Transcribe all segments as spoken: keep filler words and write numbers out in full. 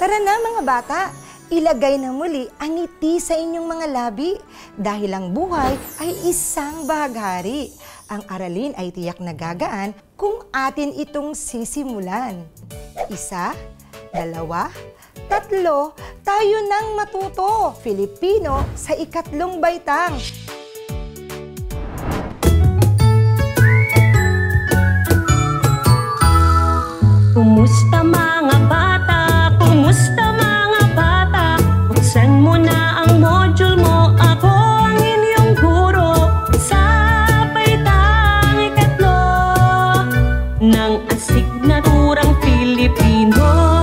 Tara na mga bata, ilagay na muli ang ngiti sa inyong mga labi dahil ang buhay ay isang bahaghari. Ang aralin ay tiyak na gagaan kung atin itong sisimulan. Isa, dalawa, tatlo, tayo nang matuto Filipino sa ikatlong baitang. Kumusta mga bata? Kumusta mga bata? Buksan mo na ang module mo. Ako ang inyong guro sa baitang ikatlo ng asignaturang Filipino.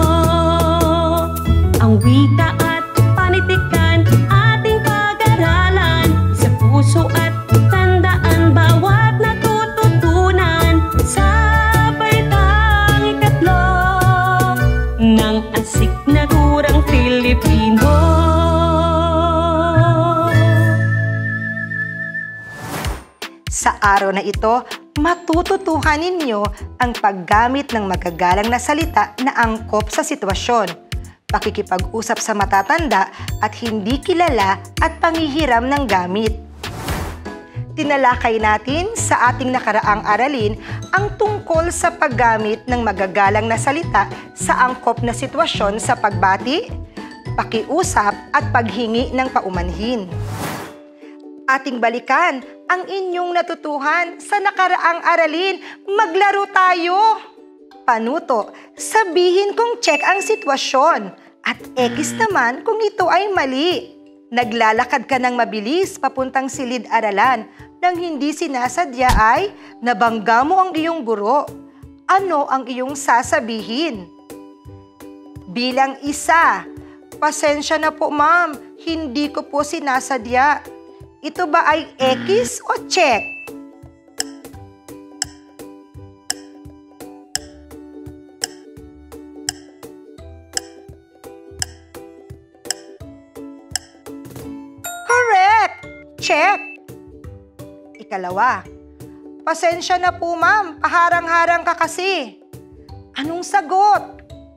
Ang wika at panitikan ating pag-aralan. Sa puso at tandaan bawat natututunan sa ng asignaturang Filipino. Sa araw na ito, matututuhan ninyo ang paggamit ng magagalang na salita na angkop sa sitwasyon, pakikipag-usap sa matatanda at hindi kilala at panghihiram ng gamit. Tinalakay natin sa ating nakaraang aralin ang tungkol sa paggamit ng magagalang na salita sa angkop na sitwasyon sa pagbati, pakiusap at paghingi ng paumanhin. Ating balikan ang inyong natutuhan sa nakaraang aralin. Maglaro tayo! Panuto, sabihin kung check ang sitwasyon at X naman kung ito ay mali. Naglalakad ka ng mabilis papuntang silid-aralan nang hindi sinasadya ay nabangga mo ang iyong guro. Ano ang iyong sasabihin? Bilang isa, pasensya na po ma'am, hindi ko po sinasadya. Ito ba ay X o check? Correct! Check! Ikalawa, pasensya na po ma'am, paharang-harang ka kasi. Anong sagot?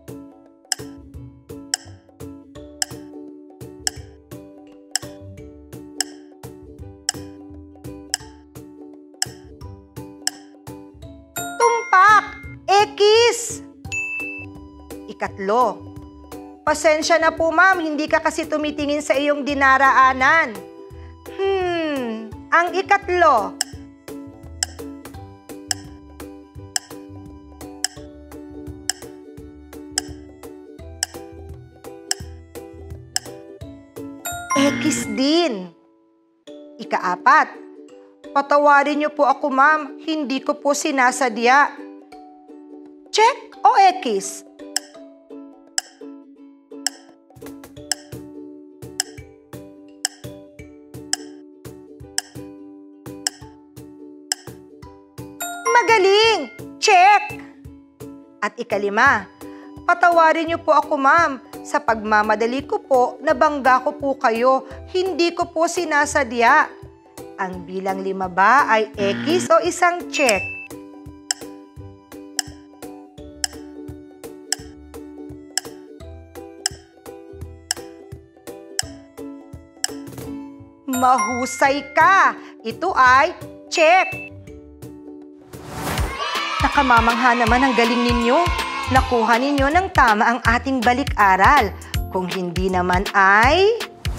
Tumpak! X! Ikatlo, pasensya na po ma'am, hindi ka kasi tumitingin sa iyong dinaraanan. Hmm, ang ikatlo. X din. Ikaapat. Patawarin niyo po ako ma'am, hindi ko po sinasadya. Check o X? Magaling! Check! At ikalima, patawarin niyo po ako ma'am, sa pagmamadali ko po, nabangga ko po kayo, hindi ko po sinasadya. Ang bilang lima ba ay X o isang check? Mahusay ka! Ito ay check! Nakamamangha naman ang galing ninyo. Nakuha ninyo ng tama ang ating balik-aral. Kung hindi naman ay...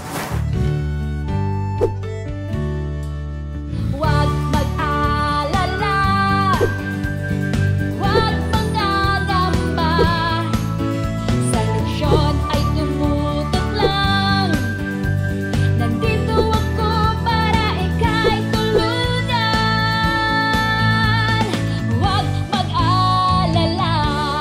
Huwag mag-alala, huwag mag-alamba, sa leksyon ay tumutok lang. Nandito ako para ika'y tuluyan. Huwag mag-alala.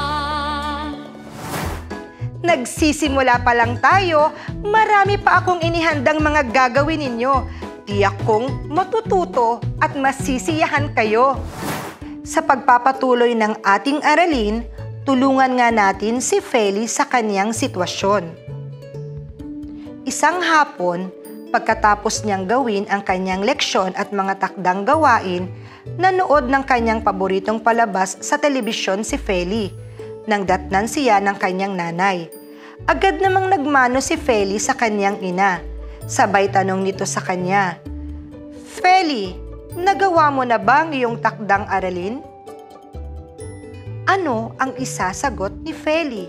Nagsisimula pa lang tayo, marami pa akong inihandang mga gagawin ninyo. Tiyak kong matututo at masisiyahan kayo. Sa pagpapatuloy ng ating aralin, tulungan nga natin si Feli sa kanyang sitwasyon. Isang hapon, pagkatapos niyang gawin ang kanyang leksyon at mga takdang gawain, nanood ng kanyang paboritong palabas sa telebisyon si Feli. Nang datnan siya ng kanyang nanay. Agad namang nagmano si Feli sa kanyang ina. Sabay tanong nito sa kanya, "Feli, nagawa mo na ba ang iyong takdang aralin?" Ano ang isasagot ni Feli?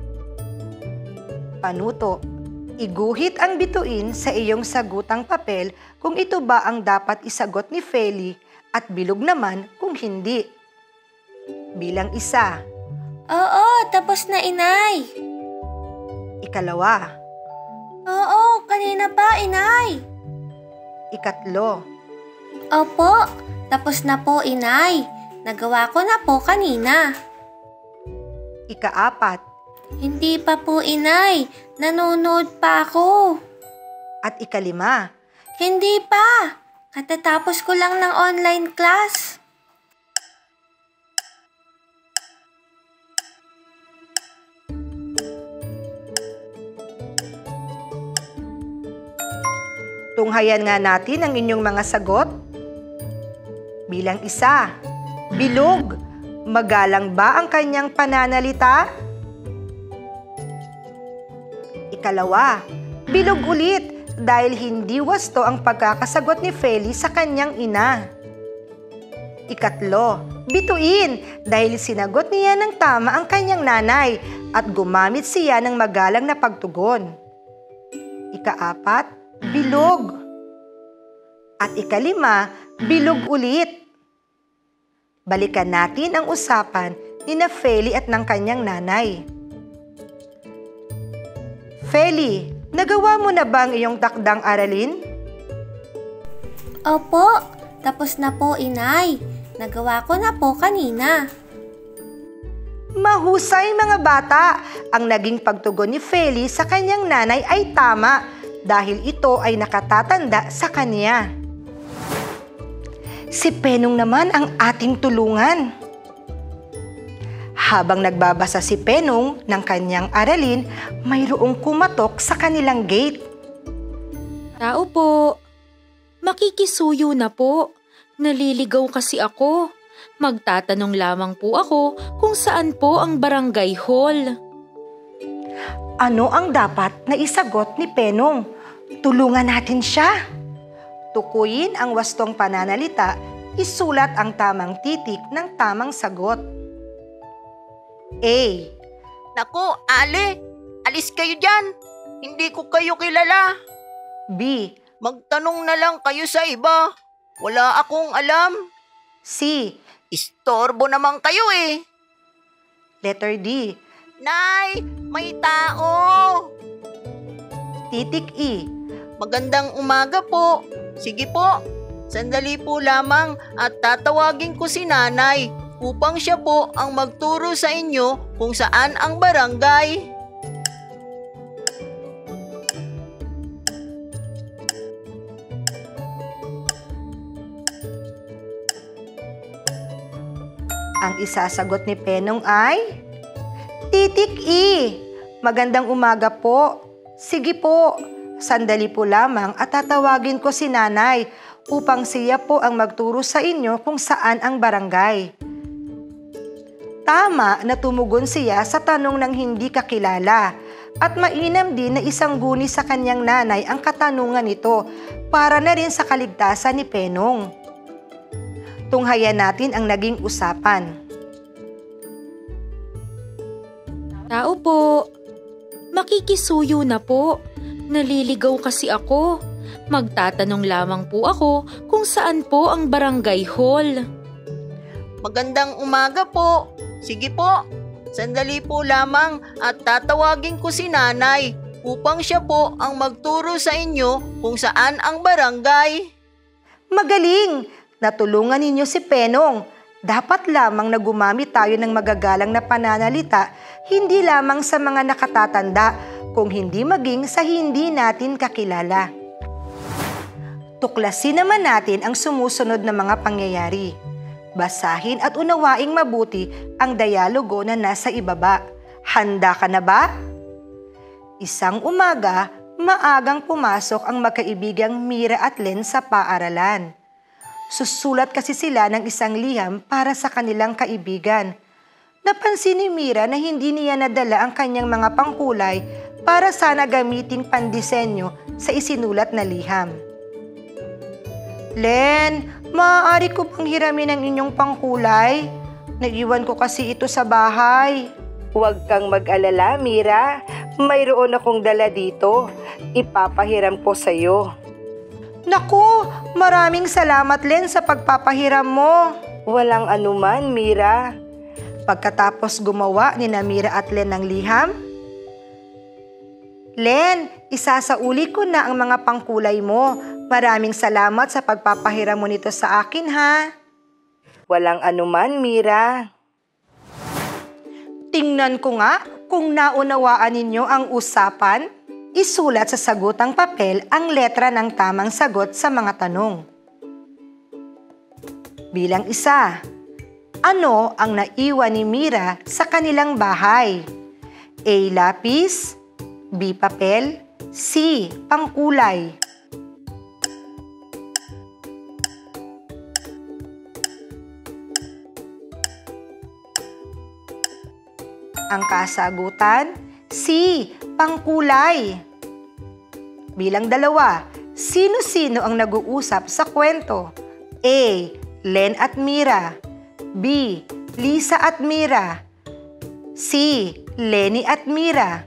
Panuto, iguhit ang bituin sa iyong sagutang papel kung ito ba ang dapat isagot ni Feli at bilog naman kung hindi. Bilang isa. Oo, tapos na, inay. Ikalawa. Oo, kanina pa, inay. Ikatlo. Opo, tapos na po, inay. Nagawa ko na po kanina. Ikaapat. Hindi pa po, inay. Nanonood pa ako. At ikalima. Hindi pa. Katatapos ko lang ng online class. Tunghayan nga natin ang inyong mga sagot. Bilang isa. Bilog. Magalang ba ang kanyang pananalita? Ikalawa. Bilog ulit dahil hindi wasto ang pagkakasagot ni Feli sa kanyang ina. Ikatlo. Bituin dahil sinagot niya ng tama ang kanyang nanay at gumamit siya ng magalang na pagtugon. Ikaapat. Bilog. At ikalima, bilog ulit. Balikan natin ang usapan ni na Feli at ng kanyang nanay. Feli, nagawa mo na ba ang iyong takdang aralin? Opo, tapos na po, inay. Nagawa ko na po kanina. Mahusay mga bata! Ang naging pagtugon ni Feli sa kanyang nanay ay tama dahil ito ay nakatatanda sa kanya. Si Penong naman ang ating tulungan. Habang nagbabasa si Penong ng kanyang aralin, mayroong kumatok sa kanilang gate. Tao po. Makikisuyo na po. Naliligaw kasi ako. Magtatanong lamang po ako kung saan po ang barangay hall. Ano ang dapat na isagot ni Penong? Tulungan natin siya. Tukuyin ang wastong pananalita, isulat ang tamang titik ng tamang sagot. A. Naku, Ale, alis kayo dyan. Hindi ko kayo kilala. B. Magtanong na lang kayo sa iba. Wala akong alam. C. Istorbo naman kayo eh. Letter D. Nay, may tao. Titik E. Magandang umaga po. Sige po, sandali po lamang at tatawagin ko si nanay upang siya po ang magturo sa inyo kung saan ang barangay. Ang isasagot ni Penong ay Titik E. Magandang umaga po. Sige po, sandali po lamang at tatawagin ko si nanay upang siya po ang magturo sa inyo kung saan ang barangay. Tama na tumugon siya sa tanong ng hindi kakilala at mainam din na isang guni sa kanyang nanay ang katanungan nito para na rin sa kaligtasan ni Penong. Tunghayan natin ang naging usapan. Tao po. Makikisuyo na po. Naliligaw kasi ako. Magtatanong lamang po ako kung saan po ang barangay hall. Magandang umaga po. Sige po, sandali po lamang at tatawagin ko si nanay upang siya po ang magturo sa inyo kung saan ang barangay. Magaling! Natulungan ninyo si Penong. Dapat lamang na gumamit tayo ng magagalang na pananalita, hindi lamang sa mga nakatatanda, kung hindi maging sa hindi natin kakilala. Tuklasin naman natin ang sumusunod na mga pangyayari. Basahin at unawaing mabuti ang dialogo na nasa ibaba. Handa ka na ba? Isang umaga, maagang pumasok ang magkaibigang Mira at Len sa paaralan. Susulat kasi sila ng isang liham para sa kanilang kaibigan. Napansin ni Mira na hindi niya nadala ang kanyang mga pangkulay para sana gamiting pandisenyo sa isinulat na liham. Len, maaari ko bang hiramin ang inyong pangkulay? Naiwan ko kasi ito sa bahay. Huwag kang mag-alala, Mira. Mayroon akong dala dito. Ipapahiram ko sa'yo. Naku, maraming salamat, Len, sa pagpapahiram mo. Walang anuman, Mira. Pagkatapos gumawa ni na Mira at Len ng liham, Len, isasauli ko na ang mga pangkulay mo. Maraming salamat sa pagpapahiram mo nito sa akin, ha? Walang anuman, Mira. Tingnan ko nga kung naunawaan ninyo ang usapan. Isulat sa sagutang papel ang letra ng tamang sagot sa mga tanong. Bilang isa, ano ang naiwan ni Mira sa kanilang bahay? A. Lapis, B. Papel, C. Pangkulay. Ang kasagutan, C. Pangkulay. Bilang dalawa, sino-sino ang nag-uusap sa kwento? A. Len at Mira, B. Lisa at Mira, C. Lenny at Mira.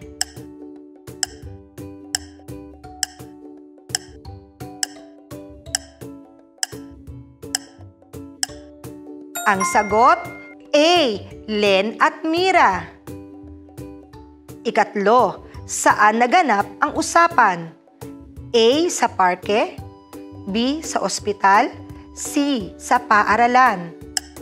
Ang sagot, A. Len at Mira. Ikatlo, saan naganap ang usapan? A. Sa parke, B. Sa ospital, C. Sa paaralan.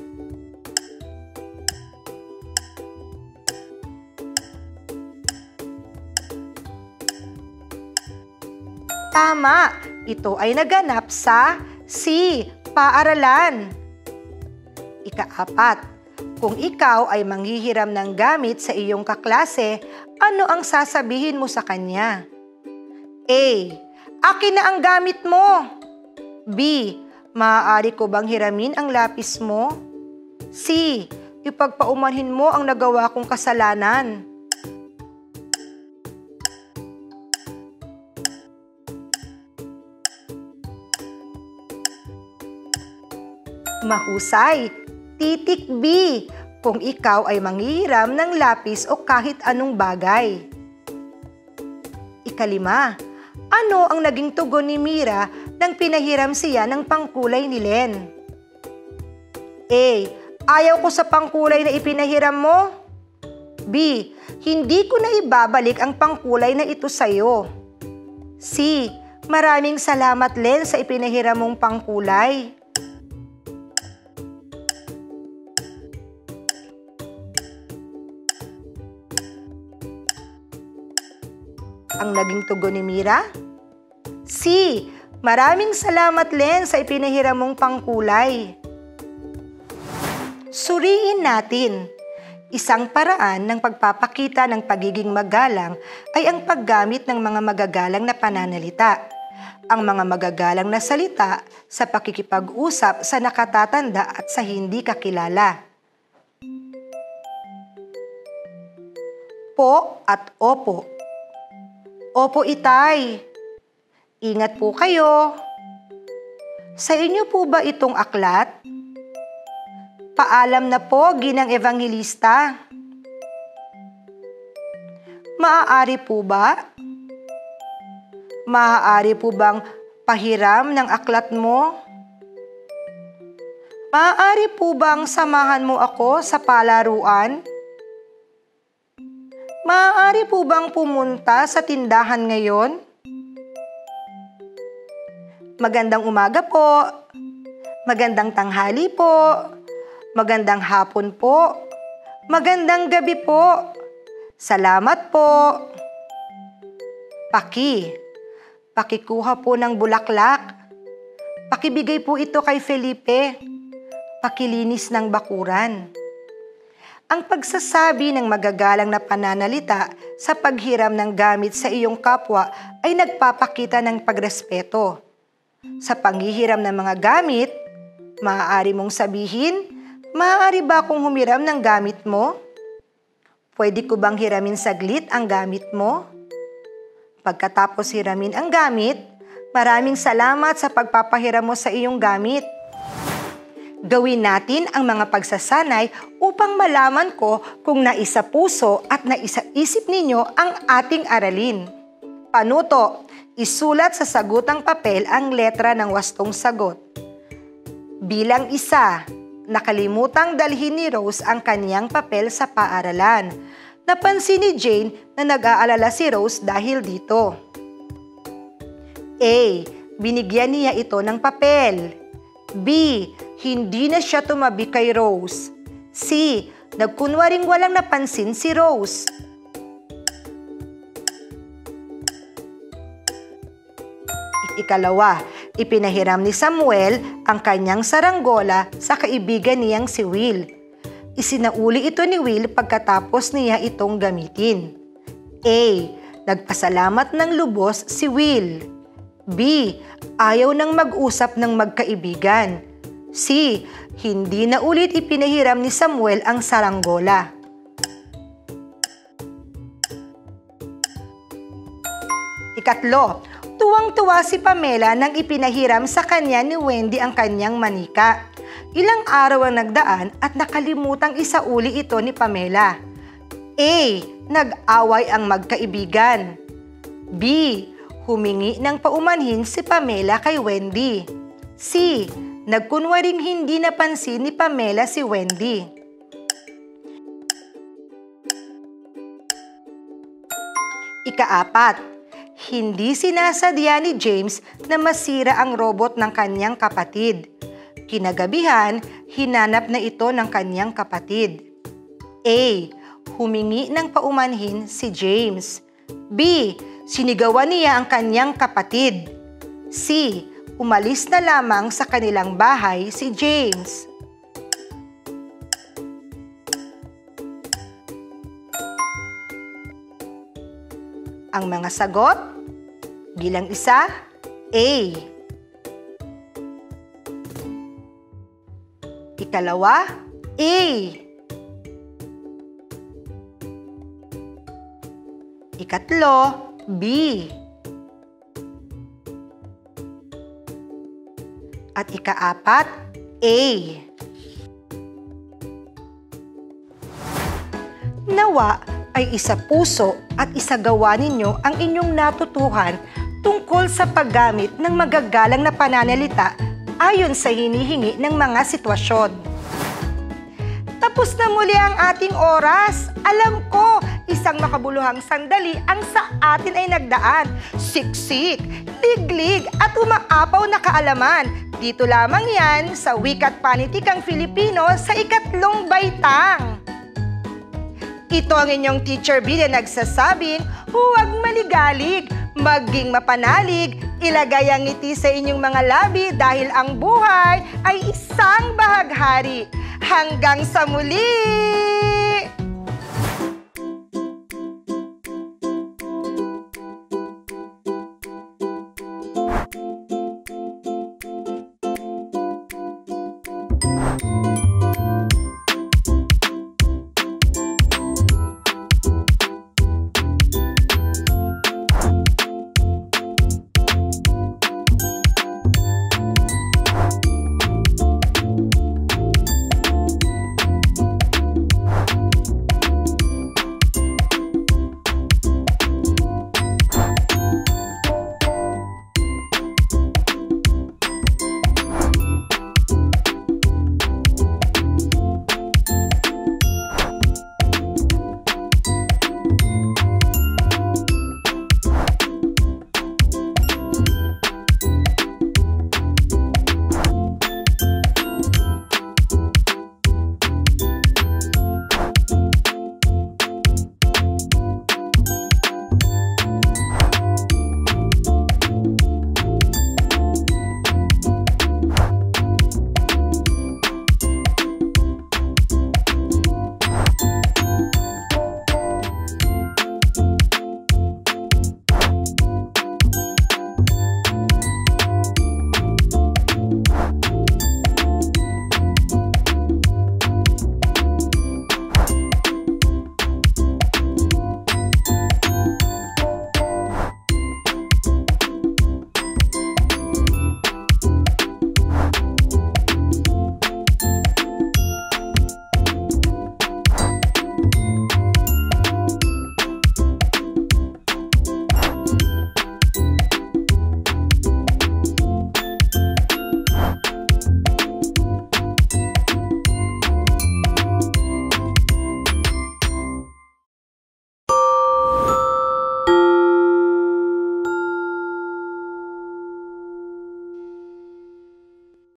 Tama, ito ay naganap sa C. Paaralan. Ikaapat, kung ikaw ay manghihiram ng gamit sa iyong kaklase, ano ang sasabihin mo sa kanya? A. Akin na ang gamit mo. B. Maaari ko bang hiramin ang lapis mo? C. Ipagpaumanhin mo ang nagawa kong kasalanan. Mahusay. Titik B. Kung ikaw ay manghihiram ng lapis o kahit anong bagay. Ikalima. Ano ang naging tugon ni Mira nang pinahiram siya ng pangkulay ni Len? A. Ayaw ko sa pangkulay na ipinahiram mo. B. Hindi ko na ibabalik ang pangkulay na ito sa'yo. C. Maraming salamat, Len, sa ipinahiram mong pangkulay. Ang naging tugon ni Mira? C. Maraming salamat, Len, sa ipinahiram mong pangkulay. Suriin natin. Isang paraan ng pagpapakita ng pagiging magalang ay ang paggamit ng mga magagalang na pananalita. Ang mga magagalang na salita sa pakikipag-usap sa nakatatanda at sa hindi kakilala. Po at opo. Opo, itay. Ingat po kayo. Sa inyo po ba itong aklat? Paalam na po, ginang evangelista. Maaari po ba? Maaari po bang pahiram ng aklat mo? Maaari po bang samahan mo ako sa palaruan? Maaari po bang pumunta sa tindahan ngayon? Magandang umaga po. Magandang tanghali po. Magandang hapon po. Magandang gabi po. Salamat po. Paki. Pakikuha po ng bulaklak. Pakibigay po ito kay Felipe. Pakilinis ng bakuran. Ang pagsasabi ng magagalang na pananalita sa paghiram ng gamit sa iyong kapwa ay nagpapakita ng pagrespeto. Sa panghihiram ng mga gamit, maaari mong sabihin, maaari ba akong humiram ng gamit mo? pwede ko bang hiramin saglit ang gamit mo? Pagkatapos hiramin ang gamit, maraming salamat sa pagpapahiram mo sa iyong gamit. Gawin natin ang mga pagsasanay upang malaman ko kung naisa puso at naisa isip ninyo ang ating aralin. Panuto, isulat sa sagutang papel ang letra ng wastong sagot. Bilang isa, nakalimutang dalhin ni Rose ang kaniyang papel sa paaralan. Napansin ni Jane na nag-aalala si Rose dahil dito. A. Binigyan niya ito ng papel. B. Hindi na siya tumabi kay Rose. C. Nagkunwaring walang napansin si Rose. Ikalawa, ipinahiram ni Samuel ang kanyang saranggola sa kaibigan niyang si Will. Isinauli ito ni Will pagkatapos niya itong gamitin. A. Nagpasalamat ng lubos si Will. B. Ayaw nang mag-usap ng magkaibigan. C. Hindi na ulit ipinahiram ni Samuel ang saranggola. Ikatlo, tuwang-tuwa si Pamela nang ipinahiram sa kanya ni Wendy ang kanyang manika. Ilang araw ang nagdaan at nakalimutang isauli ito ni Pamela. A. Nag-away ang magkaibigan. B. Humingi ng paumanhin si Pamela kay Wendy. C. Nagkunwaring hindi napansin ni Pamela si Wendy. Ikaapat, hindi sinasadya ni James na masira ang robot ng kanyang kapatid. Kinagabihan, hinanap na ito ng kanyang kapatid. A. Humingi ng paumanhin si James. B. Sinigawan niya ang kanyang kapatid. C. Umalis na lamang sa kanilang bahay si James. Ang mga sagot, bilang isa, A. Ikalawa, A. Ikatlo, B. At ikaapat, A. Nawa ay isa puso at isagawa ninyo ang inyong natutuhan tungkol sa paggamit ng magagalang na pananalita ayon sa hinihingi ng mga sitwasyon. Tapos na muli ang ating oras. Alam ko, isang makabuluhang sandali ang sa atin ay nagdaan. Siksik, liglig at umaapaw na kaalaman. Dito lamang yan sa Wika't Panitikang Filipino sa ikatlong baitang. Ito ang inyong Teacher B na nagsasabing, huwag maligalig, maging mapanalig, ilagay ang ngiti sa inyong mga labi dahil ang buhay ay isang bahaghari. Hanggang sa muli! Thank you.